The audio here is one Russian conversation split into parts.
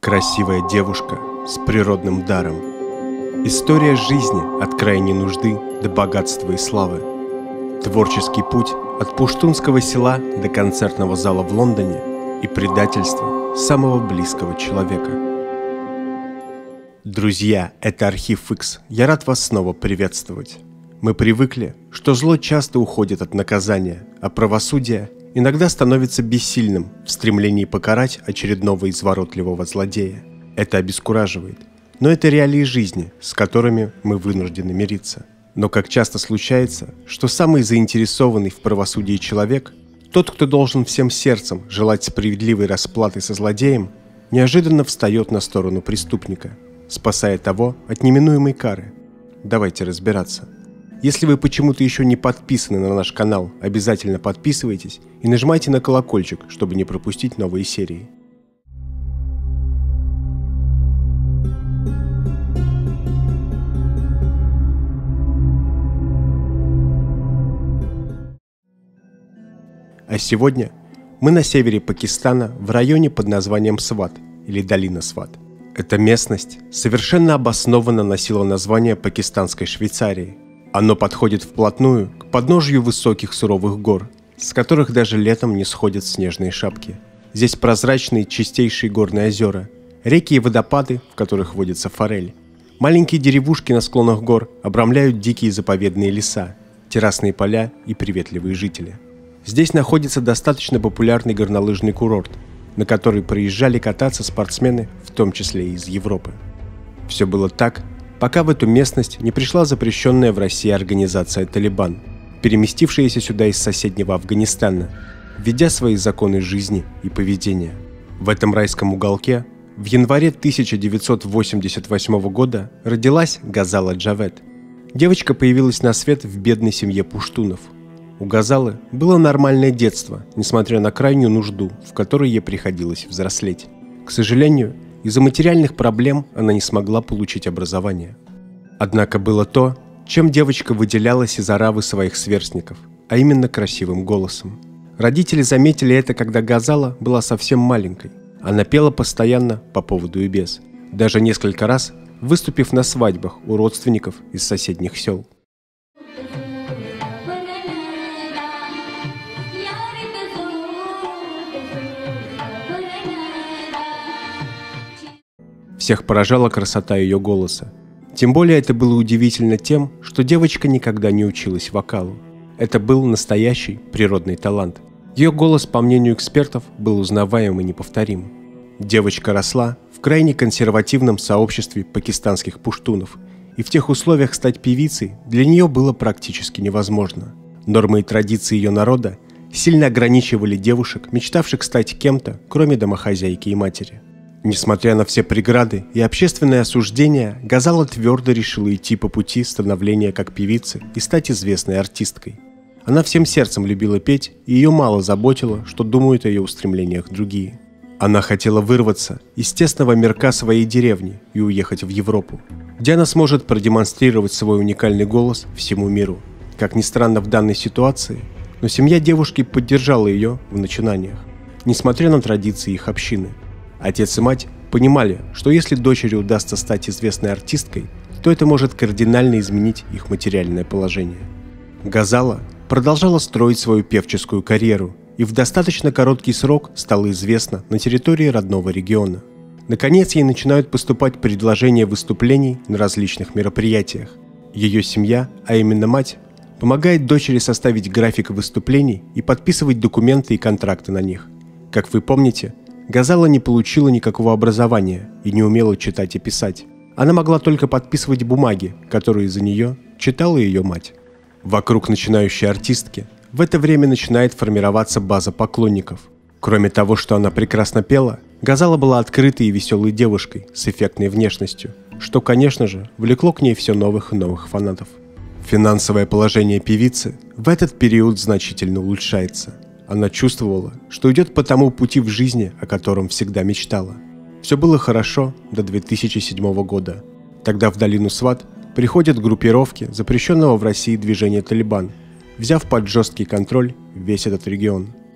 Красивая девушка с природным даром. История жизни от крайней нужды до богатства и славы. Творческий путь от пуштунского села до концертного зала в Лондоне и предательство самого близкого человека. Друзья, это Архив X. Я рад вас снова приветствовать. Мы привыкли, что зло часто уходит от наказания, а правосудие иногда становится бессильным в стремлении покарать очередного изворотливого злодея. Это обескураживает. Но это реалии жизни, с которыми мы вынуждены мириться. Но как часто случается, что самый заинтересованный в правосудии человек, тот, кто должен всем сердцем желать справедливой расплаты со злодеем, неожиданно встает на сторону преступника, спасая того от неминуемой кары. Давайте разбираться. Если вы почему-то еще не подписаны на наш канал, обязательно подписывайтесь и нажимайте на колокольчик, чтобы не пропустить новые серии. А сегодня мы на севере Пакистана в районе под названием Сват или долина Сват. Эта местность совершенно обоснованно носила название пакистанской Швейцарии. Оно подходит вплотную к подножью высоких суровых гор, с которых даже летом не сходят снежные шапки. Здесь прозрачные чистейшие горные озера, реки и водопады, в которых водится форель. Маленькие деревушки на склонах гор обрамляют дикие заповедные леса, террасные поля и приветливые жители. Здесь находится достаточно популярный горнолыжный курорт, на который приезжали кататься спортсмены, в том числе и из Европы. Все было так, пока в эту местность не пришла запрещенная в России организация «Талибан», переместившаяся сюда из соседнего Афганистана, введя свои законы жизни и поведения. В этом райском уголке в январе 1988 года родилась Газала Джавед. Девочка появилась на свет в бедной семье пуштунов. У Газалы было нормальное детство, несмотря на крайнюю нужду, в которой ей приходилось взрослеть. К сожалению, из-за материальных проблем она не смогла получить образование. Однако было то, чем девочка выделялась из оравы своих сверстников, а именно красивым голосом. Родители заметили это, когда Газала была совсем маленькой. Она пела постоянно по поводу и без, даже несколько раз выступив на свадьбах у родственников из соседних сел. Всех поражала красота ее голоса. Тем более это было удивительно тем, что девочка никогда не училась вокалу. Это был настоящий природный талант. Ее голос, по мнению экспертов, был узнаваем и неповторим. Девочка росла в крайне консервативном сообществе пакистанских пуштунов, и в тех условиях стать певицей для нее было практически невозможно. Нормы и традиции ее народа сильно ограничивали девушек, мечтавших стать кем-то, кроме домохозяйки и матери. Несмотря на все преграды и общественное осуждение, Газала твердо решила идти по пути становления как певицы и стать известной артисткой. Она всем сердцем любила петь, и ее мало заботило, что думают о ее устремлениях другие. Она хотела вырваться из тесного мирка своей деревни и уехать в Европу, где она сможет продемонстрировать свой уникальный голос всему миру. Как ни странно в данной ситуации, но семья девушки поддержала ее в начинаниях, несмотря на традиции их общины. Отец и мать понимали, что если дочери удастся стать известной артисткой, то это может кардинально изменить их материальное положение. Газала продолжала строить свою певческую карьеру и в достаточно короткий срок стала известна на территории родного региона. Наконец ей начинают поступать предложения выступлений на различных мероприятиях. Ее семья, а именно мать, помогает дочери составить график выступлений и подписывать документы и контракты на них. Как вы помните, Газала не получила никакого образования и не умела читать и писать. Она могла только подписывать бумаги, которые за нее читала ее мать. Вокруг начинающей артистки в это время начинает формироваться база поклонников. Кроме того, что она прекрасно пела, Газала была открытой и веселой девушкой с эффектной внешностью, что, конечно же, влекло к ней все новых и новых фанатов. Финансовое положение певицы в этот период значительно улучшается. Она чувствовала, что идет по тому пути в жизни, о котором всегда мечтала. Все было хорошо до 2007 года. Тогда в долину Сват приходят группировки запрещенного в России движения «Талибан», взяв под жесткий контроль весь этот регион.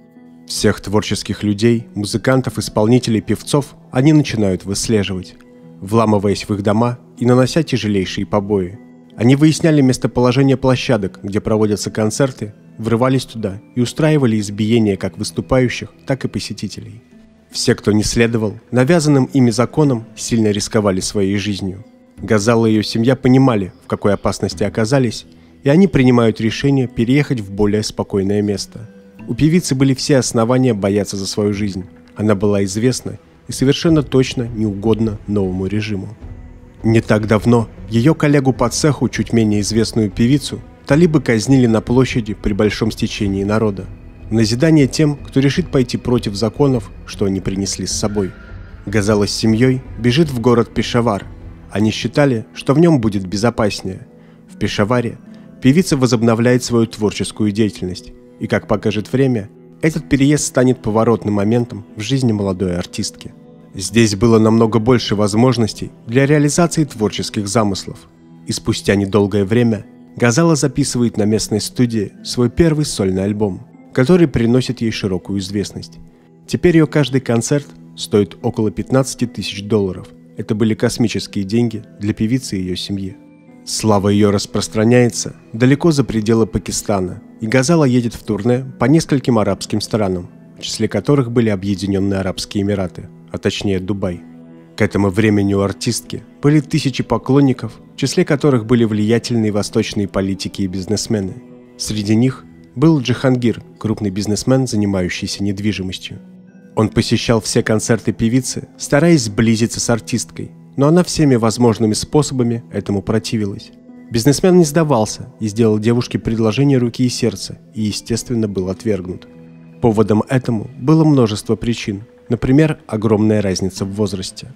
Всех творческих людей, музыкантов, исполнителей, певцов они начинают выслеживать, вламываясь в их дома и нанося тяжелейшие побои. Они выясняли местоположение площадок, где проводятся концерты, врывались туда и устраивали избиения как выступающих, так и посетителей. Все, кто не следовал навязанным ими законам, сильно рисковали своей жизнью. Газала и ее семья понимали, в какой опасности оказались, и они принимают решение переехать в более спокойное место. У певицы были все основания бояться за свою жизнь. Она была известна и совершенно точно не угодна новому режиму. Не так давно ее коллегу по цеху, чуть менее известную певицу, талибы казнили на площади при большом стечении народа. В назидание тем, кто решит пойти против законов, что они принесли с собой. Газала с семьей бежит в город Пешавар. Они считали, что в нем будет безопаснее. В Пешаваре певица возобновляет свою творческую деятельность. И, как покажет время, этот переезд станет поворотным моментом в жизни молодой артистки. Здесь было намного больше возможностей для реализации творческих замыслов. И спустя недолгое время Газала записывает на местной студии свой первый сольный альбом, который приносит ей широкую известность. Теперь ее каждый концерт стоит около $15 тысяч. Это были космические деньги для певицы и ее семьи. Слава ее распространяется далеко за пределы Пакистана, и Газала едет в турне по нескольким арабским странам, в числе которых были Объединенные Арабские Эмираты, а точнее Дубай. К этому времени у артистки были тысячи поклонников, в числе которых были влиятельные восточные политики и бизнесмены. Среди них был Джихангир, крупный бизнесмен, занимающийся недвижимостью. Он посещал все концерты певицы, стараясь сблизиться с артисткой, но она всеми возможными способами этому противилась. Бизнесмен не сдавался и сделал девушке предложение руки и сердца, и, естественно, был отвергнут. Поводом этому было множество причин, например, огромная разница в возрасте.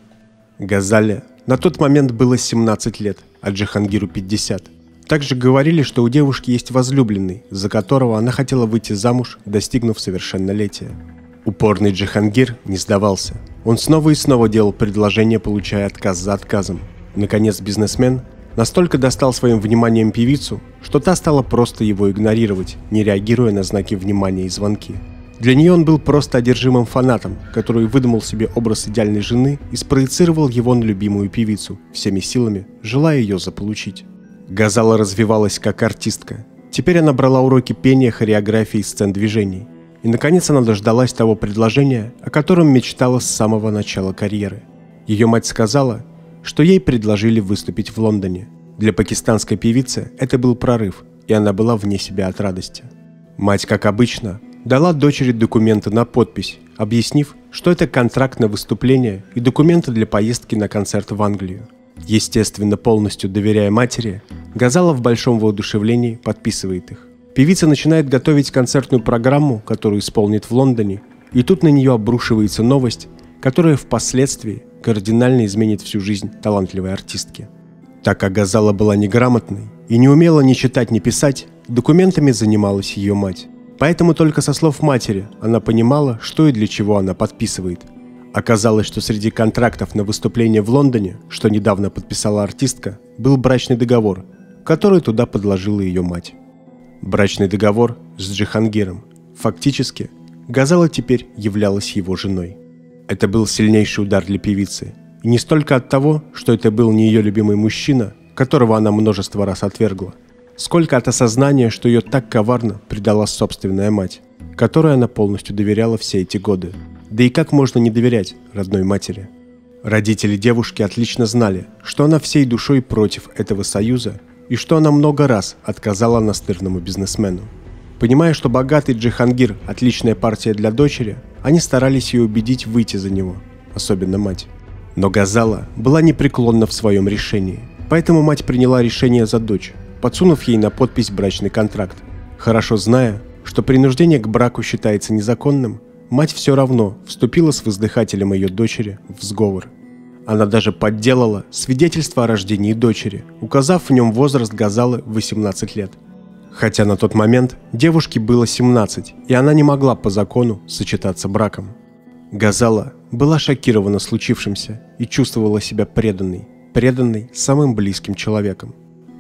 Газале на тот момент было 17 лет, а Джихангиру 50. Также говорили, что у девушки есть возлюбленный, за которого она хотела выйти замуж, достигнув совершеннолетия. Упорный Джихангир не сдавался. Он снова и снова делал предложения, получая отказ за отказом. Наконец, бизнесмен настолько достал своим вниманием певицу, что та стала просто его игнорировать, не реагируя на знаки внимания и звонки. Для нее он был просто одержимым фанатом, который выдумал себе образ идеальной жены и спроецировал его на любимую певицу, всеми силами желая ее заполучить. Газала развивалась как артистка. Теперь она брала уроки пения, хореографии и сцен движений. И, наконец, она дождалась того предложения, о котором мечтала с самого начала карьеры. Ее мать сказала, что ей предложили выступить в Лондоне. Для пакистанской певицы это был прорыв, и она была вне себя от радости. Мать, как обычно, дала дочери документы на подпись, объяснив, что это контракт на выступление и документы для поездки на концерт в Англию. Естественно, полностью доверяя матери, Газала в большом воодушевлении подписывает их. Певица начинает готовить концертную программу, которую исполнит в Лондоне, и тут на нее обрушивается новость, которая впоследствии кардинально изменит всю жизнь талантливой артистки. Так как Газала была неграмотной и не умела ни читать, ни писать, документами занималась ее мать. Поэтому только со слов матери она понимала, что и для чего она подписывает. Оказалось, что среди контрактов на выступление в Лондоне, что недавно подписала артистка, был брачный договор, который туда подложила ее мать. Брачный договор с Джихангиром. Фактически, Газала теперь являлась его женой. Это был сильнейший удар для певицы. И не столько от того, что это был не ее любимый мужчина, которого она множество раз отвергла, сколько от осознания, что ее так коварно предала собственная мать, которой она полностью доверяла все эти годы. Да и как можно не доверять родной матери? Родители девушки отлично знали, что она всей душой против этого союза и что она много раз отказала настырному бизнесмену. Понимая, что богатый Джихангир – отличная партия для дочери, они старались ее убедить выйти за него, особенно мать. Но Газала была непреклонна в своем решении, поэтому мать приняла решение за дочь, подсунув ей на подпись брачный контракт. Хорошо зная, что принуждение к браку считается незаконным, мать все равно вступила с воздыхателем ее дочери в сговор. Она даже подделала свидетельство о рождении дочери, указав в нем возраст Газалы в 18 лет. Хотя на тот момент девушке было 17, и она не могла по закону сочетаться браком. Газала была шокирована случившимся и чувствовала себя преданной самым близким человеком.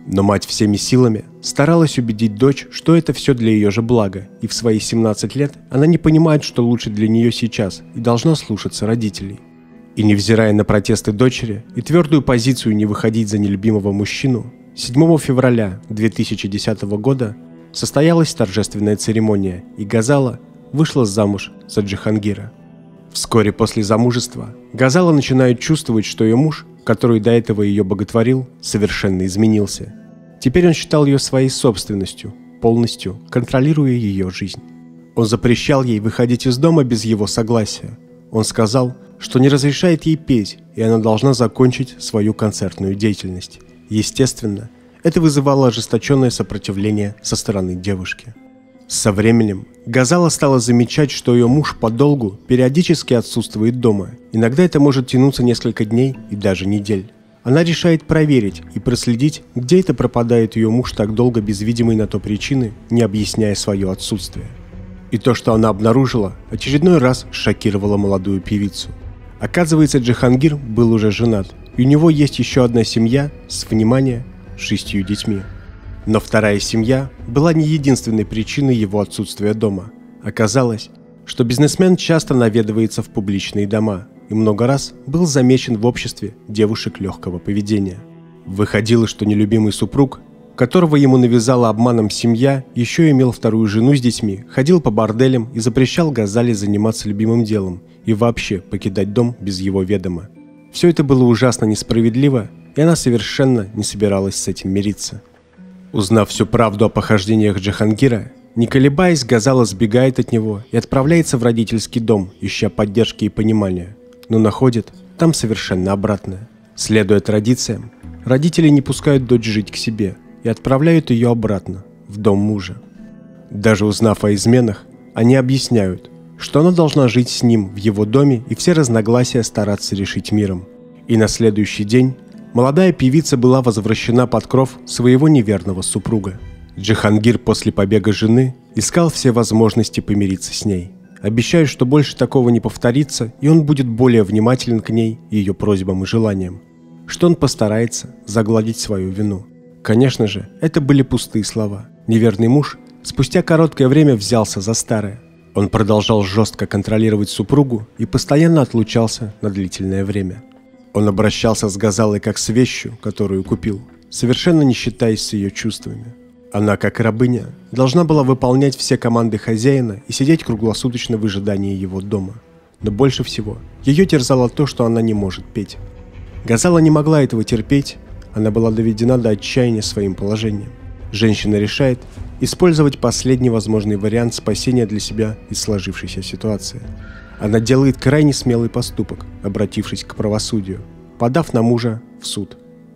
Но мать всеми силами старалась убедить дочь, что это все для ее же блага, и в свои 17 лет она не понимает, что лучше для нее сейчас, и должна слушаться родителей. И невзирая на протесты дочери и твердую позицию не выходить за нелюбимого мужчину, 7 февраля 2010 года состоялась торжественная церемония, и Газала вышла замуж за Джихангира. Вскоре после замужества Газала начинает чувствовать, что ее муж, который до этого ее боготворил, совершенно изменился. Теперь он считал ее своей собственностью, полностью контролируя ее жизнь. Он запрещал ей выходить из дома без его согласия. Он сказал, что не разрешает ей петь, и она должна закончить свою концертную деятельность. Естественно, это вызывало ожесточенное сопротивление со стороны девушки. Со временем Газала стала замечать, что ее муж подолгу периодически отсутствует дома. Иногда это может тянуться несколько дней и даже недель. Она решает проверить и проследить, где это пропадает ее муж так долго без видимой на то причины, не объясняя свое отсутствие. И то, что она обнаружила, очередной раз шокировало молодую певицу. Оказывается, Джихангир был уже женат, и у него есть еще одна семья с, внимание, 6 детьми. Но вторая семья была не единственной причиной его отсутствия дома. Оказалось, что бизнесмен часто наведывается в публичные дома и много раз был замечен в обществе девушек легкого поведения. Выходило, что нелюбимый супруг, которого ему навязала обманом семья, еще имел вторую жену с детьми, ходил по борделям и запрещал Газале заниматься любимым делом и вообще покидать дом без его ведома. Все это было ужасно несправедливо, и она совершенно не собиралась с этим мириться. Узнав всю правду о похождениях Джихангира, не колебаясь, Газала сбегает от него и отправляется в родительский дом, ища поддержки и понимания, но находит там совершенно обратное. Следуя традициям, родители не пускают дочь жить к себе и отправляют ее обратно, в дом мужа. Даже узнав о изменах, они объясняют, что она должна жить с ним в его доме и все разногласия стараться решить миром. И на следующий день молодая певица была возвращена под кров своего неверного супруга. Джихангир после побега жены искал все возможности помириться с ней, обещая, что больше такого не повторится, и он будет более внимателен к ней и ее просьбам и желаниям, что он постарается загладить свою вину. Конечно же, это были пустые слова. Неверный муж спустя короткое время взялся за старое. Он продолжал жестко контролировать супругу и постоянно отлучался на длительное время. Он обращался с Газалой как с вещью, которую купил, совершенно не считаясь с ее чувствами. Она, как рабыня, должна была выполнять все команды хозяина и сидеть круглосуточно в ожидании его дома. Но больше всего ее терзало то, что она не может петь. Газала не могла этого терпеть, она была доведена до отчаяния своим положением. Женщина решает использовать последний возможный вариант спасения для себя из сложившейся ситуации. Она делает крайне смелый поступок, обратившись к правосудию, подав на мужа в суд.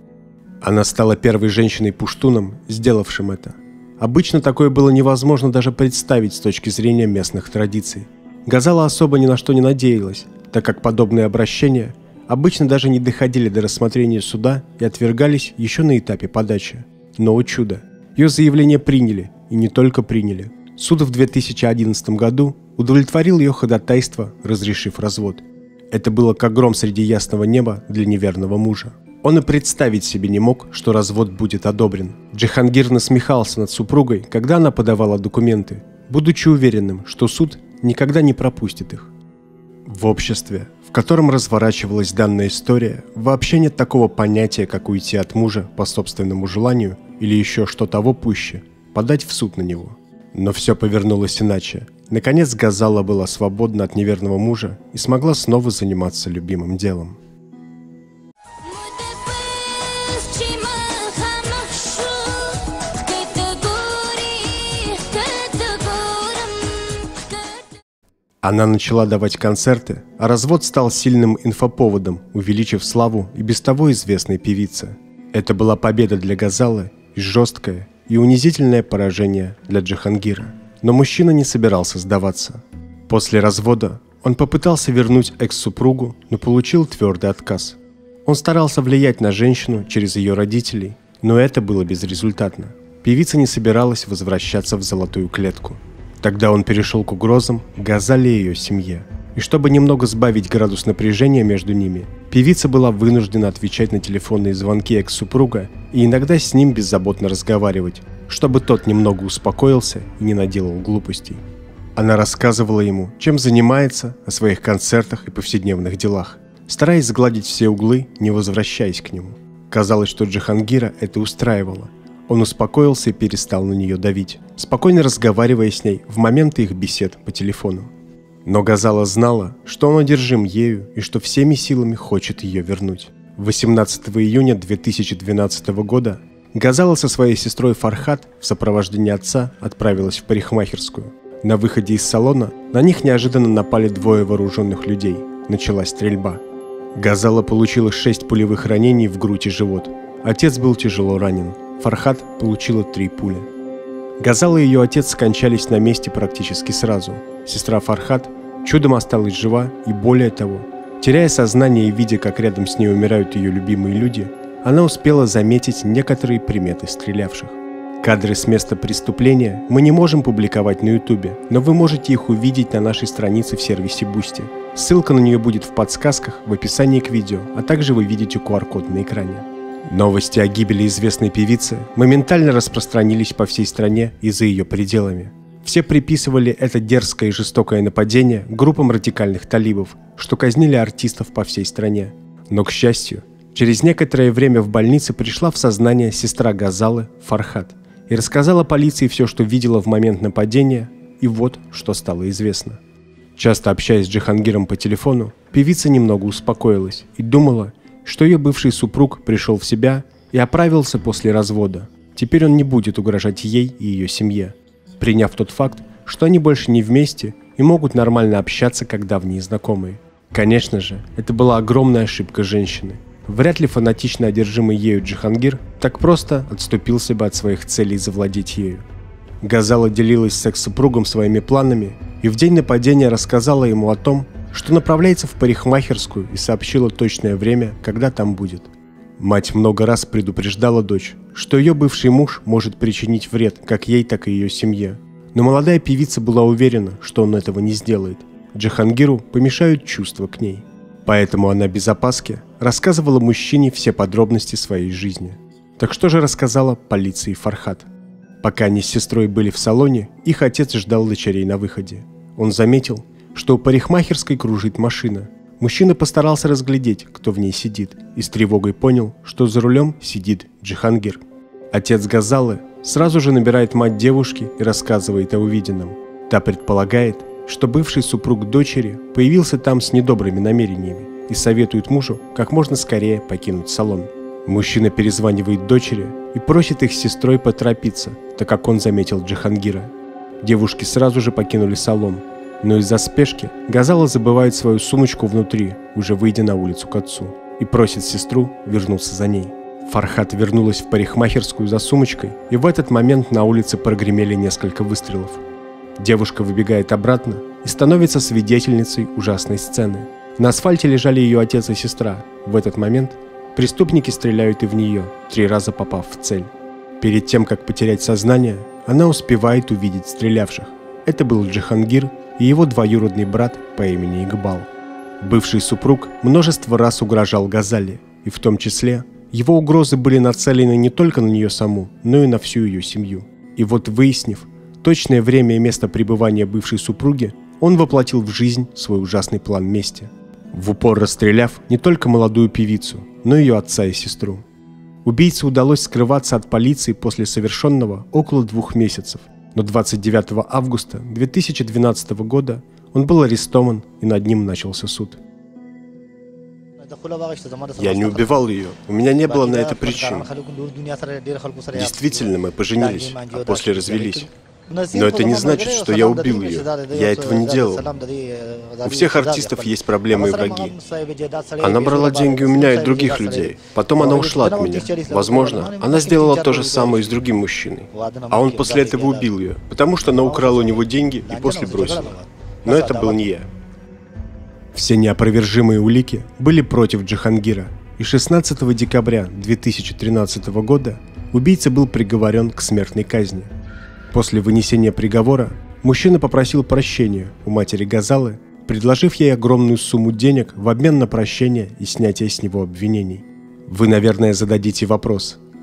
Она стала первой женщиной-пуштуном, сделавшим это. Обычно такое было невозможно даже представить с точки зрения местных традиций. Газала особо ни на что не надеялась, так как подобные обращения обычно даже не доходили до рассмотрения суда и отвергались еще на этапе подачи. Но, о чудо, ее заявление приняли, и не только приняли. Суд в 2011 году удовлетворил ее ходатайство, разрешив развод. Это было как гром среди ясного неба для неверного мужа. Он и представить себе не мог, что развод будет одобрен. Джихангир насмехался над супругой, когда она подавала документы, будучи уверенным, что суд никогда не пропустит их. В обществе, в котором разворачивалась данная история, вообще нет такого понятия, как уйти от мужа по собственному желанию или еще что того пуще – подать в суд на него. Но все повернулось иначе. Наконец Газала была свободна от неверного мужа и смогла снова заниматься любимым делом. Она начала давать концерты, а развод стал сильным инфоповодом, увеличив славу и без того известной певицы. Это была победа для Газалы и жесткое и унизительное поражение для Джихангира. Но мужчина не собирался сдаваться. После развода он попытался вернуть экс-супругу, но получил твердый отказ. Он старался влиять на женщину через ее родителей, но это было безрезультатно. Певица не собиралась возвращаться в золотую клетку. Тогда он перешел к угрозам Газале и ее семье. И чтобы немного сбавить градус напряжения между ними, певица была вынуждена отвечать на телефонные звонки экс-супруга и иногда с ним беззаботно разговаривать, чтобы тот немного успокоился и не наделал глупостей. Она рассказывала ему, чем занимается, о своих концертах и повседневных делах, стараясь сгладить все углы, не возвращаясь к нему. Казалось, что Джихангира это устраивало. Он успокоился и перестал на нее давить, спокойно разговаривая с ней в моменты их бесед по телефону. Но Газала знала, что он одержим ею и что всеми силами хочет ее вернуть. 18 июня 2012 года Газала со своей сестрой Фархат в сопровождении отца отправилась в парикмахерскую. На выходе из салона на них неожиданно напали двое вооруженных людей. Началась стрельба. Газала получила 6 пулевых ранений в грудь и живот. Отец был тяжело ранен. Фархат получила 3 пули. Газала и ее отец скончались на месте практически сразу. Сестра Фархат чудом осталась жива и, более того, теряя сознание и видя, как рядом с ней умирают ее любимые люди, она успела заметить некоторые приметы стрелявших. Кадры с места преступления мы не можем публиковать на Ютубе, но вы можете их увидеть на нашей странице в сервисе Boosty. Ссылка на нее будет в подсказках в описании к видео, а также вы видите QR-код на экране. Новости о гибели известной певицы моментально распространились по всей стране и за ее пределами. Все приписывали это дерзкое и жестокое нападение группам радикальных талибов, что казнили артистов по всей стране. Но, к счастью, через некоторое время в больнице пришла в сознание сестра Газалы Фархат и рассказала полиции все, что видела в момент нападения, и вот что стало известно. Часто общаясь с Джихангиром по телефону, певица немного успокоилась и думала, что ее бывший супруг пришел в себя и оправился после развода. Теперь он не будет угрожать ей и ее семье, приняв тот факт, что они больше не вместе и могут нормально общаться как давние знакомые. Конечно же, это была огромная ошибка женщины. Вряд ли фанатично одержимый ею Джихангир так просто отступился бы от своих целей завладеть ею. Газала делилась с экс-супругом своими планами и в день нападения рассказала ему о том, что направляется в парикмахерскую и сообщила точное время, когда там будет. Мать много раз предупреждала дочь, что ее бывший муж может причинить вред как ей, так и ее семье. Но молодая певица была уверена, что он этого не сделает. Джихангиру помешают чувства к ней. Поэтому она без опаски рассказывала мужчине все подробности своей жизни. Так что же рассказала полиции Фархат? Пока они с сестрой были в салоне, их отец ждал дочерей на выходе. Он заметил, что у парикмахерской кружит машина. Мужчина постарался разглядеть, кто в ней сидит, и с тревогой понял, что за рулем сидит Джихангир. Отец Газалы сразу же набирает мать девушки и рассказывает о увиденном. Та предполагает, что бывший супруг дочери появился там с недобрыми намерениями и советует мужу как можно скорее покинуть салон. Мужчина перезванивает дочери и просит их с сестрой поторопиться, так как он заметил Джихангира. Девушки сразу же покинули салон, но из-за спешки Газала забывает свою сумочку внутри, уже выйдя на улицу к отцу, и просит сестру вернуться за ней. Фархат вернулась в парикмахерскую за сумочкой, и в этот момент на улице прогремели несколько выстрелов. Девушка выбегает обратно и становится свидетельницей ужасной сцены. На асфальте лежали ее отец и сестра. В этот момент преступники стреляют и в нее, 3 раза попав в цель. Перед тем, как потерять сознание, она успевает увидеть стрелявших. Это был Джихангир и его двоюродный брат по имени Игбал. Бывший супруг множество раз угрожал Газале, и в том числе его угрозы были нацелены не только на нее саму, но и на всю ее семью. И вот, выяснив точное время и место пребывания бывшей супруги, он воплотил в жизнь свой ужасный план мести, в упор расстреляв не только молодую певицу, но и ее отца и сестру. Убийце удалось скрываться от полиции после совершенного около 2 месяцев, но 29 августа 2012 года он был арестован и над ним начался суд. Я не убивал ее, у меня не было на это причин. Действительно, мы поженились, а после развелись. Но это не значит, что я убил ее. Я этого не делал. У всех артистов есть проблемы и враги. Она брала деньги у меня и других людей. Потом она ушла от меня. Возможно, она сделала то же самое и с другим мужчиной. А он после этого убил ее, потому что она украла у него деньги и после бросила. Но это был не я. Все неопровержимые улики были против Джихангира, и 16 декабря 2013 года убийца был приговорен к смертной казни. После вынесения приговора мужчина попросил прощения у матери Газалы, предложив ей огромную сумму денег в обмен на прощение и снятие с него обвинений. Вы, наверное, зададите вопрос,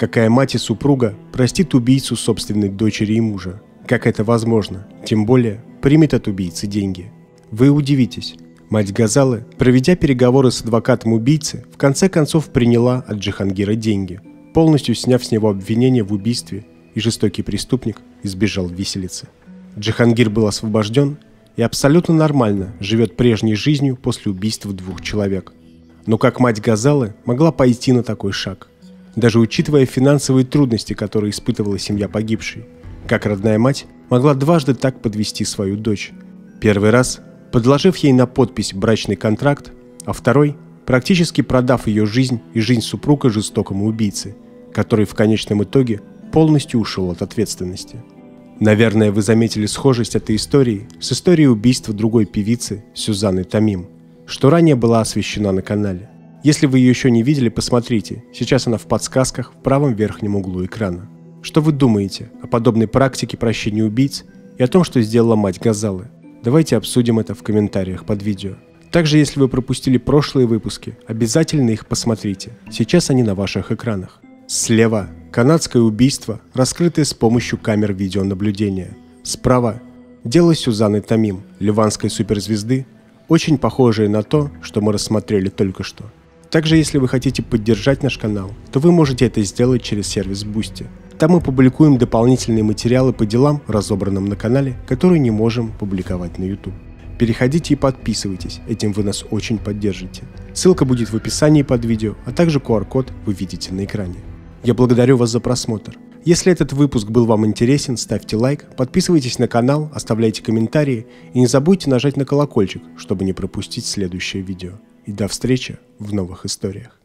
Какая мать и супруга простит убийцу собственной дочери и мужа? Как это возможно? Тем более, примет от убийцы деньги. Вы удивитесь. Мать Газалы, проведя переговоры с адвокатом убийцы, в конце концов приняла от Джихангира деньги, полностью сняв с него обвинение в убийстве, и жестокий преступник избежал виселицы. Джихангир был освобожден и абсолютно нормально живет прежней жизнью после убийства 2 человек. Но как мать Газалы могла пойти на такой шаг? Даже учитывая финансовые трудности, которые испытывала семья погибшей, как родная мать могла дважды так подвести свою дочь? Первый раз, подложив ей на подпись брачный контракт, а второй, практически продав ее жизнь и жизнь супруга жестокому убийце, который в конечном итоге полностью ушел от ответственности. Наверное, вы заметили схожесть этой истории с историей убийства другой певицы Сюзанны Тамим, что ранее была освещена на канале. Если вы ее еще не видели, посмотрите, сейчас она в подсказках в правом верхнем углу экрана. Что вы думаете о подобной практике прощения убийц и о том, что сделала мать Газалы? Давайте обсудим это в комментариях под видео. Также, если вы пропустили прошлые выпуски, обязательно их посмотрите. Сейчас они на ваших экранах. Слева – канадское убийство, раскрытое с помощью камер видеонаблюдения. Справа – дело Сюзанны Тамим, ливанской суперзвезды, очень похожее на то, что мы рассмотрели только что. Также, если вы хотите поддержать наш канал, то вы можете это сделать через сервис Boosty. Там мы публикуем дополнительные материалы по делам, разобранным на канале, которые не можем публиковать на YouTube. Переходите и подписывайтесь, этим вы нас очень поддержите. Ссылка будет в описании под видео, а также QR-код вы видите на экране. Я благодарю вас за просмотр. Если этот выпуск был вам интересен, ставьте лайк, подписывайтесь на канал, оставляйте комментарии и не забудьте нажать на колокольчик, чтобы не пропустить следующее видео. И до встречи в новых историях.